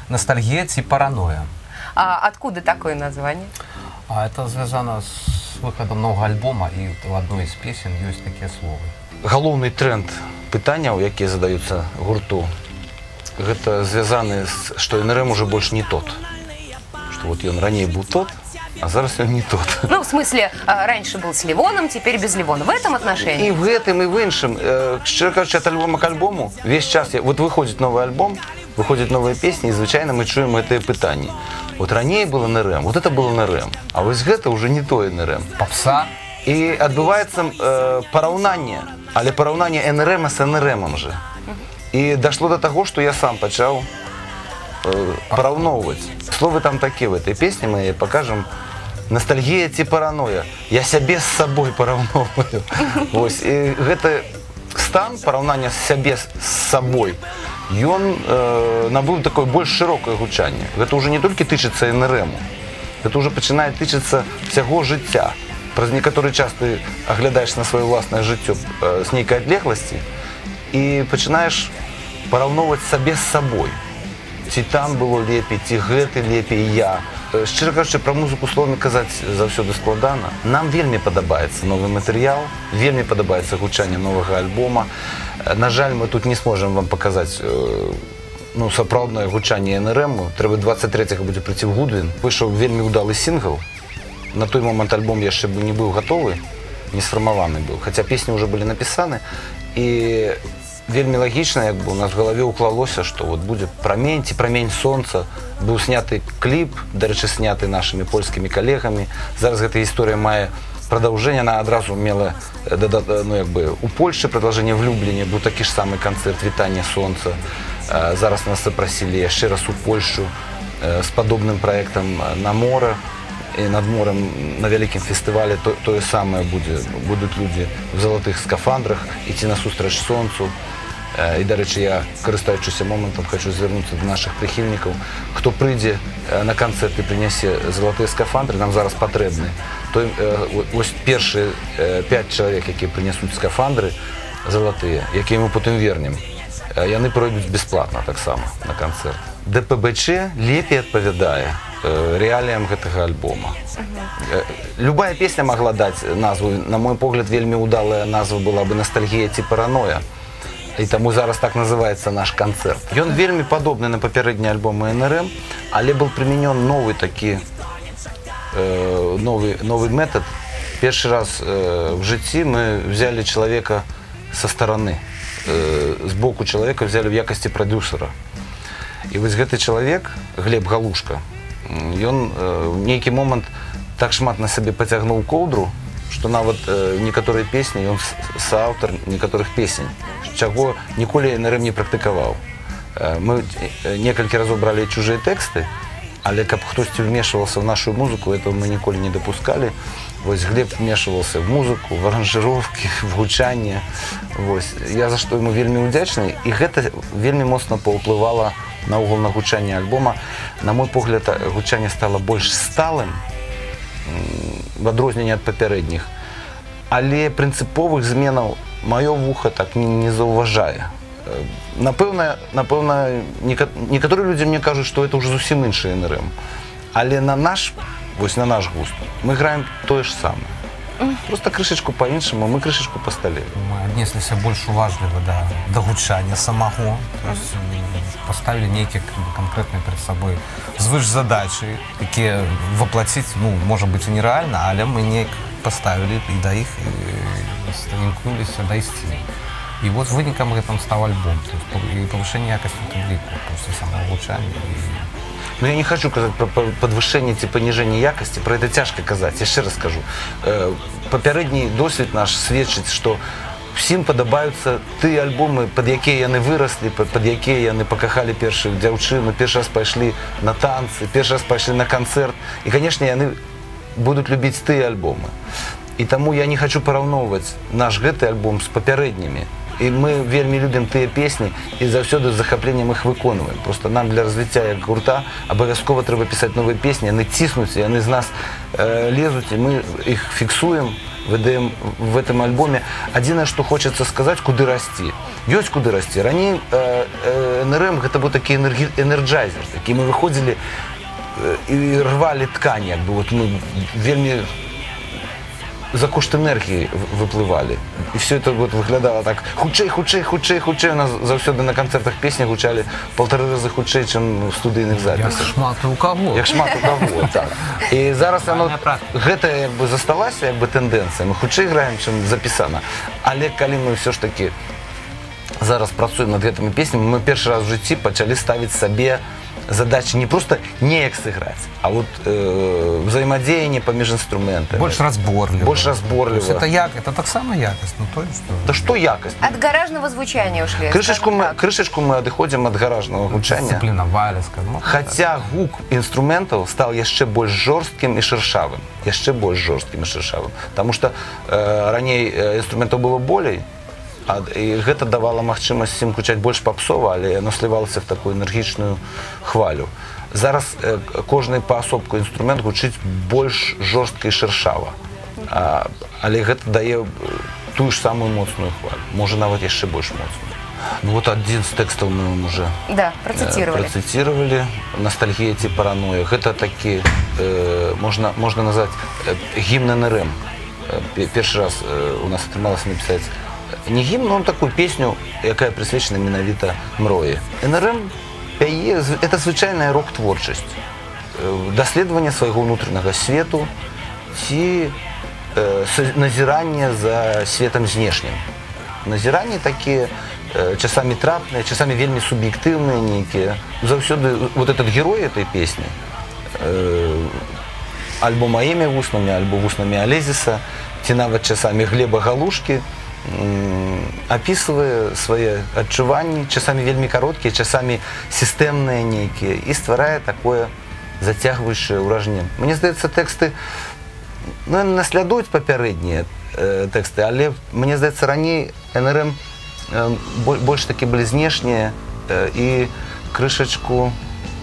ностальгия ці паранойя. А откуда такое название? А это связано с выходом нового альбома, и в одной из песен есть такие слова. Галоўны тренд пытанняў, якія задаюцца гурту, гэта звязаны з, што НРМ уже больш не тот. Што вот ён раней быў тот, а зараз ён не тот. Ну, в смысле, раньше был с Ливоном, теперь без Ливона. В этом отношении? І в гэтым, і в іншым. Шчыра кажучы, ад альбома к альбому, весь час, вот выходзіць новы альбом, выходят новые песни, и, звычайно, мы чуем гэтые пытанні. Вот ранее было НРМ, вот это было НРМ, а вот гэта уже не то НРМ. Попса. И адбываецца параўнанне, але параўнанне НРМ с НРМом же. И дошло до того, что я сам пачаў параўноўваць. Словы там такие в этой песне, мы покажем. Ностальгия ці паранойя. Я сябе з сабой параўноўваю. Вось, і гэта стан параўнання сябе з сабой, ён набыў такое больш шырокае гучанне. Гэта уже не толькі тычыцца НРМу, гэта уже пачынае тычыцца всяго жыцця. Праз некаторы час ты аглядаеш на сваё ўласнае жыццё з нейкай адлегласці і пачынаеш параўноўваць сабе з сабой. Ці там было лепей, ці гэты лепей я. Шчыра кажучы, пра музыку словамі казаць заўсёды складана. Нам вельмі падабаецца новы матэрыял, вельмі падабаецца гучанне новага альбома. На жаль, мы тут не сможам вам паказаць сапраўднае гучанне НРМу. Трэба 23-го будзе прыйти ў Гудвін. Выйшаў вельмі ўдалы сінгл. На той момант альбом яшчэ не быў гатовы, не сфармаваны быў. Хаця песні ўжо былі напісаны. І вельмі лагічна, як бы у нас в галаве уклалося, што вот будзе прамень ці прамень сонца. Быў сняты кліп, дарэчы, сняты нашымі польскімі калегамі. Зараз гэта гісторыя мае продолжение, она одразу мела, у Польши продолжение в Люблине, был такий ж самый концерт «Витание солнца». Зараз нас запросили еще раз у Польшу с подобным проектом на море. И над морем на великом фестивале то же самое будет. Будут люди в золотых скафандрах идти насустрач солнцу. І, до речі, я, користуючись моментом, хочу звернутися до наших прихильників. Хто прийде на концерт і принесе золоті скафандри, нам зараз потрібні. То ось перші 5 чоловік, які принесуть скафандри золоті, які ми потім вернемо, вони пройдуть безплатно так само на концерт. ДПБЧ лепей відповідає реаліям гэтага альбома. Любая песня могла дати назву. На мой погляд, вельмі удалая назва була б «Ностальгія ці паранойя». І тому зараз так називається наш концерт. Він вельми подобний на попередні альбоми НРМ, але був примінен новий такий, новий метод. Перший раз в житті ми взяли чоловіка со сторони, з боку чоловіка взяли в якості продюсера. І ось цей чоловік, Глеб Галушка, він в нейкий момент так шмат на себе потягнув ковдру, что нават некоторые песни, он соавтор некоторых песен, чего ніколі НРМ не практиковал. Мы несколько разов брали чужие тексты, але каб хтосьці вмешивался в нашу музыку, этого мы ніколі не допускали. Вось Глеб вмешивался в музыку, в аранжировки, в гучанне. Вось. Я за что ему вельмі удзячны, и гэта вельмі моцна паўплывала наогул на гучанне альбома. На мой погляд, гучанне стало больш сталым, в адрозненне ад папярэдніх, але прынцыповых зменаў маё вуха так не заўважае. Напэўна, некаторыя людзі мне кажуць, што это ўжо зусім іншы НРМ, але на наш густ мы граем тое ж самае. Просто крышачку по-іншаму, мы крышачку пасталелі. Мы аднесліся больш уважліва да гучання самого, поставили некие конкретные перед собой звыш-задачи, якія воплотить, может быть, и нереально, але мы не поставили и до их имкнулись до истины. И вот выником этом стал альбом, то есть и повышение якости публику, после самого гучания. Но я не хочу казать про подвышение ці понижение якости, про это тяжко казать, я ще раз скажу. Папярэдні досвід наш свідчить, що всім падабаюцца тыя альбомы, пад якія яны выраслі, пад якія яны пакахалі першых дзяўчыну, першы раз пайшлі на танцы, першы раз пайшлі на канцэрт. І, канешне, яны будуць любіць тыя альбомы. І таму я не хочу параўноўваць наш гэты альбом з папярэднімі. І мы вельмі любім тыя песні і заўсёды з захапленнем іх выконваем. Просто нам для развіцця як гурта абавязкова трэба пісаць новыя песні, яны ціснуць, яны з нас лезуць, і мы іх фіксуем, выдаем в этом альбоме. Адзінае, што хочацца сказаць, куды расці. ёсць куды расці. Раней НРМ гэта быў такі энерджайзер, такі мы выходзілі і рвалі ткань, як бы вот мы вельмі за кошт энергии выплывали. И все это вот выглядало так хутчэй, хутчэй, хутчэй, хутчэй. У нас заўсёды на концертах песни гучали 1,5 раза хутчэй, чым в студыйных Як записах. шмат у кого. Як шмат у кого, так. І зараз оно, гэта як бы засталася як бы тэндэнцыя. Мы хутчэй граем, чым запісана. Але калі мы все ж таки зараз працуем над гэтымі песнямі, мы першы раз в жыцці пачалі ставіць сабе задачи не просто неяк сыграць, а вот взаимодействие паміж инструментами. Больше разборливо. Больше разборливо. То есть это так само якость, ну то есть... Да что якость? От гаражного звучания ушли. Крышечку мы отходим от гаражного звучания. Дисциплиновали, скажем. Хотя гук инструментов стал еще больше жестким и шершавым. Еще больше жестким и шершавым. Потому что ранее инструментов было болей, і гэта давала магчымасць ім гучаць больш папсова, але яно слівалася в такую энергічную хвалю. Зараз кожны паасобку інструмент гучыць больш жорстка і шыршава. Але гэта дае тую ж самую моцную хвалю. Можа нават яшчэ больш моцную. Ну вот один з тэкстаў мы уже процитировали. Ностальгія ці параноя. Гэта такі, можна назваць гімн НРМ. Першы раз у нас атрымалася напісаць не гімн, но такую песню, якая присвячена менавіта мроі. НРМ пяе, это звычайная рок-творчасць. Даследаванне свайго ўнутранага свету ці назіранне за светом знешнім. Назіранні такія часамі трапныя, часамі вельмі суб'ектыўныя нейкія. Заўсёды вот этот герой этой песни, альбо маімі вуснамі, альбо вуснамі Алезіса, ці нават часамі Глеба Галушкі, описывая свои адчуванні, часамі вельмі кароткія, часамі сістэмныя нейкія, і стварае такое зацягваючае ўражанне. Мне здаецца, тэксты наслядуюць папярэднія тэксты, але мне здаецца, раней НРМ больш такі былі знешнія і крышачку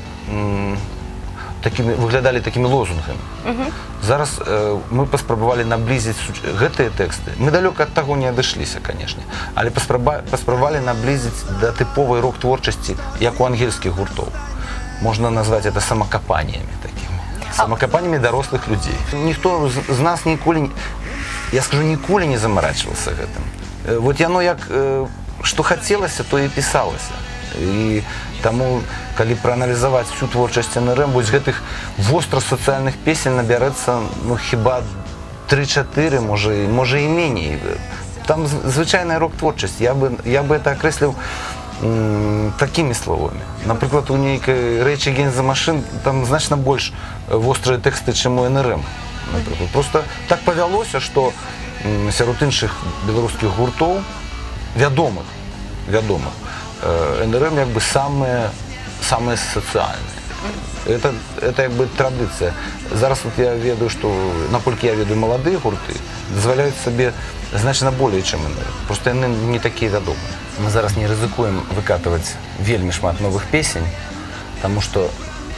выглядалі такімі лозунгамі. Зараз мы паспрабавалі наблізіць гэтыя тэксты. Мы далёка ад таго не адышліся, канешне, але паспрабавалі наблізіць да тыповай рок-творчасці, як у ангельскіх гуртоў. Можна назваць это самакапаниями такими. Самакапаниями дарослых людзей. Ніхто з нас ніколі, я скажу, ніколі не замарачваўся гэтым. Вот яно як што хацелася, то і пісалася. І таму, калі прааналізаваць всю творчасць НРМ, вось гэтых востра сацыяльных песень набярэцца, ну, хіба 3-4, можа і меней. Там звычайная рок-творчасць. Я бы это акрэсліў такімі словамі. Напрыклад, у нейкай Rage Against the Machine там значна больш вострыя тэксты, чым у НРМ. Просто так павялося, што сярод іншых беларускіх гуртоў, вядомых, НРМ як бы самые социальные. Это як бы традыцыя. Зараз вот я ведаю, што, наколькі я ведаю, маладыя гурты дазваляюць сабе значна болей, чым НРМ. Просто яны не такія вядомыя. Мы зараз не рызыкуем выкатываць вельмі шмат новых песень, потому что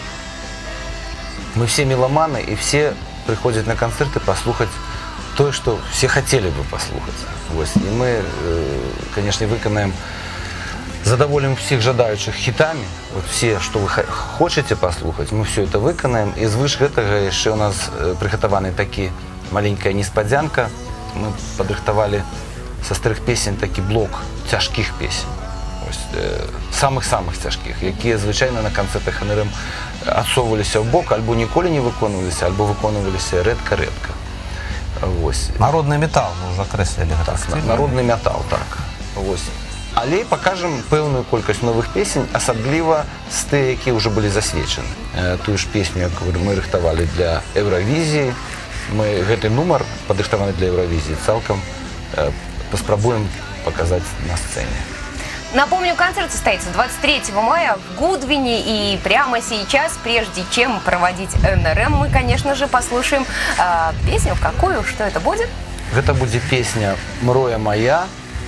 мы все меломаны, и все приходят на концерты послухать то, что все хотели бы послухать. И мы, конечно, выканаем, задоволим всех жадающих хитами. Вот все, что вы хотите послухать, мы все это выканаем. И звыш гэтага яшчэ у нас прыгатаваны такі маленькая неспадзянка. Мы падрыхтавалі со старых песен такі блок цяжкіх песен. Самых-самых цяжкіх, якія звычайна на канцэртах НРМ адсоўваліся ў бок, альбо ніколі не выконваліся, альбо выконваліся рэдка-рэдка. Народны метал, мы уже акрэслілі. Народны метал, так. Але пакажам пэўную колькасць новых песень, асабліва з тыя, якія ўжо былі засвечаны. Тую ж песню, якую мы рыхтавалі для Еўравізіі, мы гэты нумар, падрыхтаваны для Еўравізіі, цалкам паспрабуем показать на сцене. Напомню, концерт состоится 23 мая в Гудвине, и прямо сейчас, прежде чем проводить НРМ, мы, конечно же, послушаем песню. Какую? Что это будет? Это будет песня «Мроя моя»,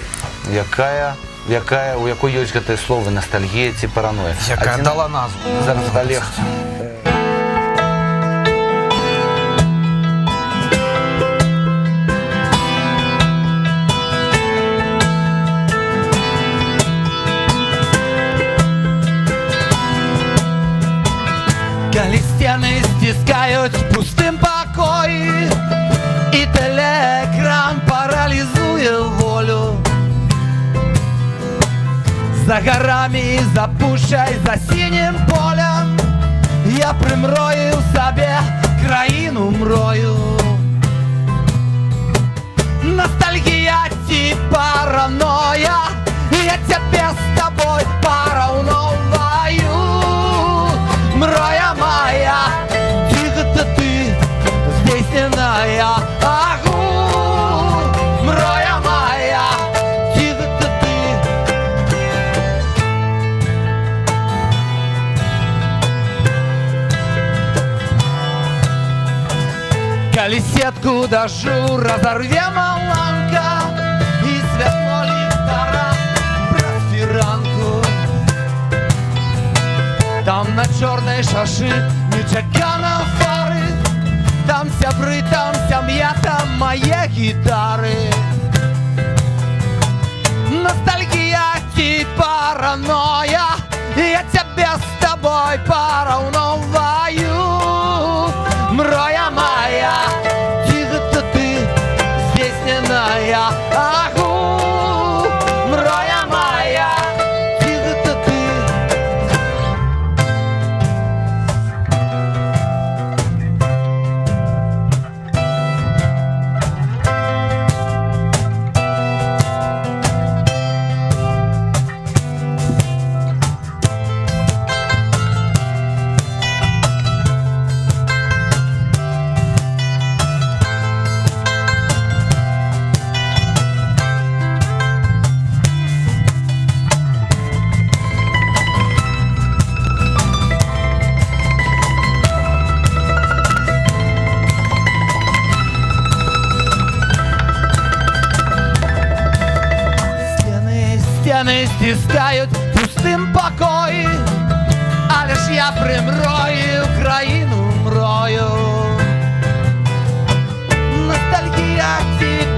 у якой ёсць гэтыя словы «ностальгія» ці «параноя». Якая дала назву. Зараз Олег. стіни стискають пустим покої, і телеекран паралізує волю. За горами, за пушей, за синім полем я примрою собі країну мрою. Ностальгия и паранойя, я тебе с тобой поравноваю. Мроя моя, тихо-то ты, здесь не иная. Агу, мроя моя, тихо-то ты. Коли сетку дожу, разорвем маланка, и світло ліхтара просфіранку. Там на чорній шаші нечекано фари, там сябри, там сім'я, там мої гітари. Ностальгія і паранойя, я тебе з тобой поравноваю. Мроя моя, тихо-то ты, здесь не иная. Агу, мроя моя, тихо-то ты. Стіни стискають пустим покої, але ж я примрою країну мрою. Ностальгія